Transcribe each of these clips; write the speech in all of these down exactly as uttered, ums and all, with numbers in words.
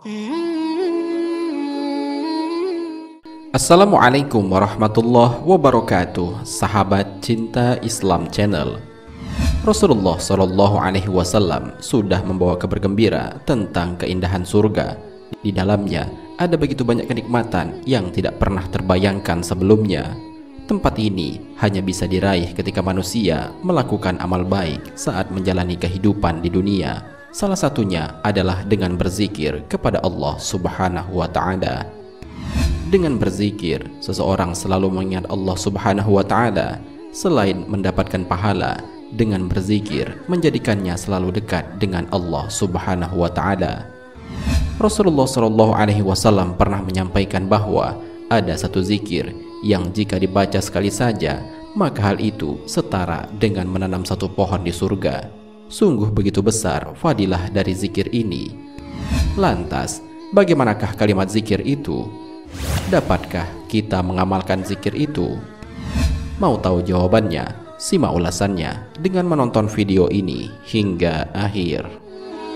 Assalamualaikum warahmatullahi wabarakatuh, sahabat cinta Islam Channel. Rasulullah Shallallahu Alaihi Wasallam sudah membawa kabar gembira tentang keindahan surga. Di dalamnya ada begitu banyak kenikmatan yang tidak pernah terbayangkan sebelumnya. Tempat ini hanya bisa diraih ketika manusia melakukan amal baik saat menjalani kehidupan di dunia. Salah satunya adalah dengan berzikir kepada Allah Subhanahu wa Ta'ala. Dengan berzikir, seseorang selalu mengingat Allah Subhanahu wa Ta'ala. Selain mendapatkan pahala, dengan berzikir menjadikannya selalu dekat dengan Allah Subhanahu wa Ta'ala. Rasulullah Shallallahu Alaihi Wasallam pernah menyampaikan bahwa ada satu zikir yang jika dibaca sekali saja, maka hal itu setara dengan menanam satu pohon di surga. Sungguh begitu besar fadilah dari zikir ini. Lantas, bagaimanakah kalimat zikir itu? Dapatkah kita mengamalkan zikir itu? Mau tahu jawabannya? Simak ulasannya dengan menonton video ini hingga akhir.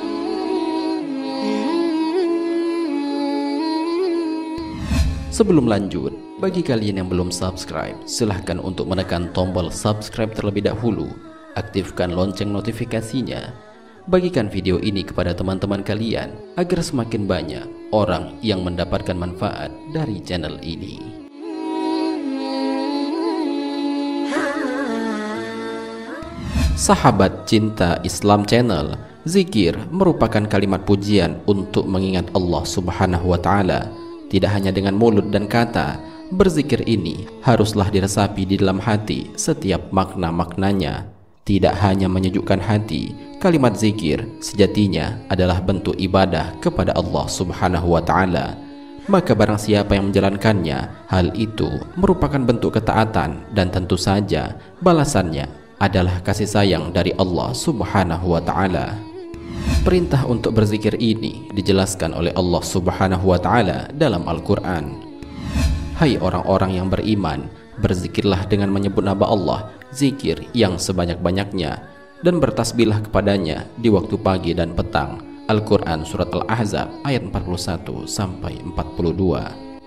Sebelum lanjut, bagi kalian yang belum subscribe, silahkan untuk menekan tombol subscribe terlebih dahulu. Aktifkan lonceng notifikasinya. Bagikan video ini kepada teman-teman kalian agar semakin banyak orang yang mendapatkan manfaat dari channel ini. Sahabat cinta Islam Channel, zikir merupakan kalimat pujian untuk mengingat Allah Subhanahu wa Ta'ala. Tidak hanya dengan mulut dan kata, berzikir ini haruslah diresapi di dalam hati setiap makna-maknanya. Tidak hanya menyejukkan hati, kalimat zikir sejatinya adalah bentuk ibadah kepada Allah Subhanahu wa Ta'ala. Maka barang siapa yang menjalankannya, hal itu merupakan bentuk ketaatan dan tentu saja balasannya adalah kasih sayang dari Allah Subhanahu wa Ta'ala. Perintah untuk berzikir ini dijelaskan oleh Allah Subhanahu wa Ta'ala dalam Al-Quran. Hai orang-orang yang beriman, berzikirlah dengan menyebut nama Allah, zikir yang sebanyak-banyaknya, dan bertasbihlah kepadanya di waktu pagi dan petang. Al-Quran Surat Al-Ahzab ayat empat puluh satu sampai empat puluh dua.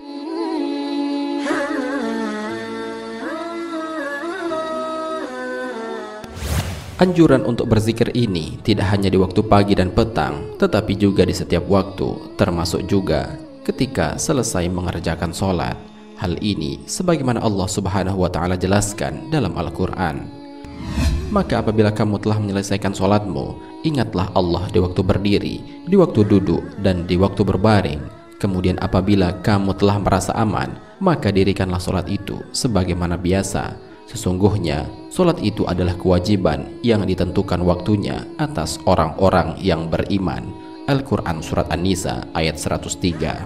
Anjuran untuk berzikir ini tidak hanya di waktu pagi dan petang, tetapi juga di setiap waktu, termasuk juga ketika selesai mengerjakan sholat. Hal ini sebagaimana Allah Subhanahu wa Ta'ala jelaskan dalam Al-Quran. Maka apabila kamu telah menyelesaikan sholatmu, ingatlah Allah di waktu berdiri, di waktu duduk, dan di waktu berbaring. Kemudian apabila kamu telah merasa aman, maka dirikanlah sholat itu sebagaimana biasa. Sesungguhnya sholat itu adalah kewajiban yang ditentukan waktunya atas orang-orang yang beriman. Al-Quran Surat An-Nisa ayat seratus tiga.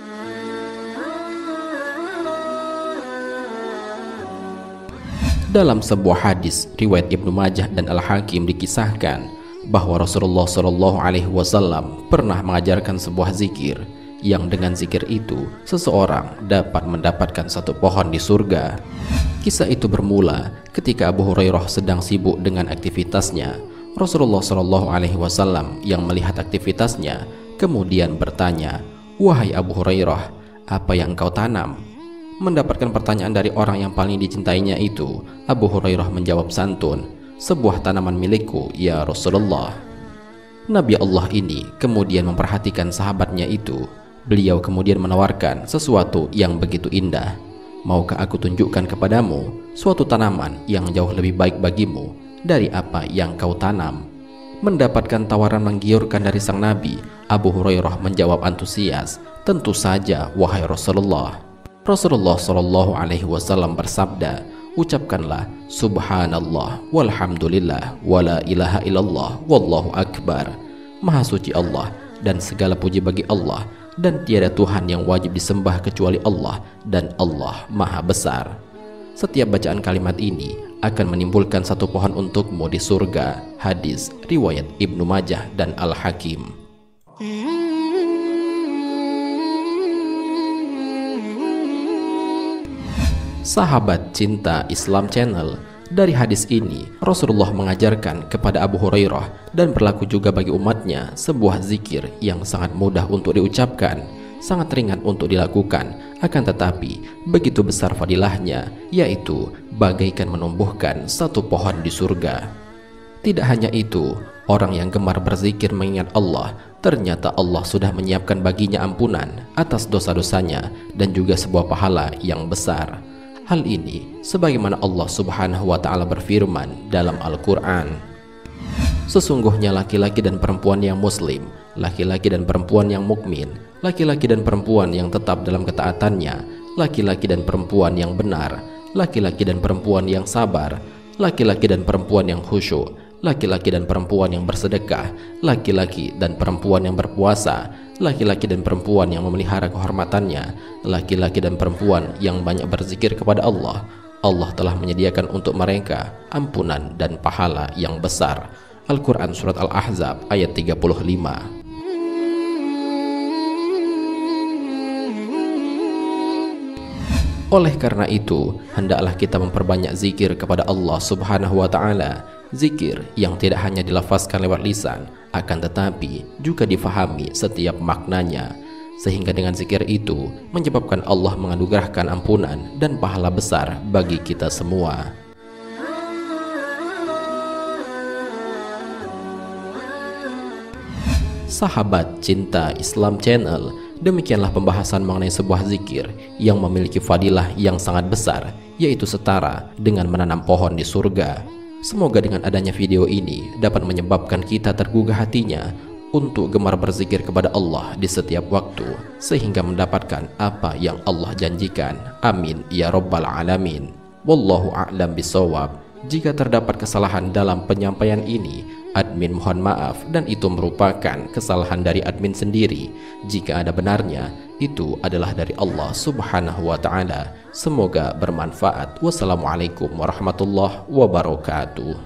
Dalam sebuah hadis riwayat Ibnu Majah dan Al-Hakim dikisahkan bahwa Rasulullah Shallallahu Alaihi Wasallam pernah mengajarkan sebuah zikir yang dengan zikir itu seseorang dapat mendapatkan satu pohon di surga. Kisah itu bermula ketika Abu Hurairah sedang sibuk dengan aktivitasnya. Rasulullah Shallallahu Alaihi Wasallam yang melihat aktivitasnya kemudian bertanya, "Wahai Abu Hurairah, apa yang engkau tanam?" Mendapatkan pertanyaan dari orang yang paling dicintainya itu, Abu Hurairah menjawab santun, "Sebuah tanaman milikku, ya Rasulullah." Nabi Allah ini kemudian memperhatikan sahabatnya itu. Beliau kemudian menawarkan sesuatu yang begitu indah. "Maukah aku tunjukkan kepadamu suatu tanaman yang jauh lebih baik bagimu dari apa yang kau tanam?" Mendapatkan tawaran menggiurkan dari sang Nabi, Abu Hurairah menjawab antusias, "Tentu saja, wahai Rasulullah." Rasulullah Shallallahu Alaihi Wasallam bersabda, "Ucapkanlah Subhanallah, walhamdulillah, wala ilaha illallah, wallahu akbar." Maha suci Allah dan segala puji bagi Allah, dan tiada Tuhan yang wajib disembah kecuali Allah, dan Allah Maha Besar. Setiap bacaan kalimat ini akan menimbulkan satu pohon untukmu di surga. Hadis riwayat Ibnu Majah dan Al-Hakim. Sahabat cinta Islam Channel, Dari hadis ini, Rasulullah mengajarkan kepada Abu Hurairah dan berlaku juga bagi umatnya sebuah zikir yang sangat mudah untuk diucapkan, sangat ringan untuk dilakukan, akan tetapi begitu besar fadilahnya, yaitu bagaikan menumbuhkan satu pohon di surga. Tidak hanya itu, orang yang gemar berzikir mengingat Allah, ternyata Allah sudah menyiapkan baginya ampunan atas dosa-dosanya dan juga sebuah pahala yang besar. Hal ini sebagaimana Allah Subhanahu wa Ta'ala berfirman dalam Al-Quran, sesungguhnya laki-laki dan perempuan yang muslim, laki-laki dan perempuan yang mukmin, laki-laki dan perempuan yang tetap dalam ketaatannya, laki-laki dan perempuan yang benar, laki-laki dan perempuan yang sabar, laki-laki dan perempuan yang khusyuk, laki-laki dan perempuan yang bersedekah, laki-laki dan perempuan yang berpuasa, laki-laki dan perempuan yang memelihara kehormatannya, laki-laki dan perempuan yang banyak berzikir kepada Allah, Allah telah menyediakan untuk mereka ampunan dan pahala yang besar. Al-Quran Surat Al-Ahzab ayat tiga puluh lima. Oleh karena itu, hendaklah kita memperbanyak zikir kepada Allah Subhanahu wa Ta'ala, zikir yang tidak hanya dilafazkan lewat lisan, akan tetapi juga difahami setiap maknanya, sehingga dengan zikir itu menyebabkan Allah menganugerahkan ampunan dan pahala besar bagi kita semua. Sahabat Cinta Islam Channel, demikianlah pembahasan mengenai sebuah zikir yang memiliki fadilah yang sangat besar, yaitu setara dengan menanam pohon di surga. Semoga dengan adanya video ini dapat menyebabkan kita tergugah hatinya untuk gemar berzikir kepada Allah di setiap waktu, sehingga mendapatkan apa yang Allah janjikan. Amin ya Rabbal Alamin. Wallahu a'lam bishawab. Jika terdapat kesalahan dalam penyampaian ini, admin mohon maaf, dan itu merupakan kesalahan dari admin sendiri. Jika ada benarnya, itu adalah dari Allah Subhanahu wa Ta'ala. Semoga bermanfaat. Wassalamualaikum warahmatullahi wabarakatuh.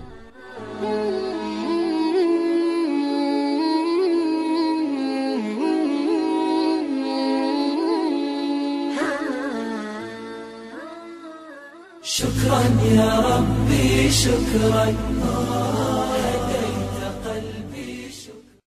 شكرا يا ربي شكرا.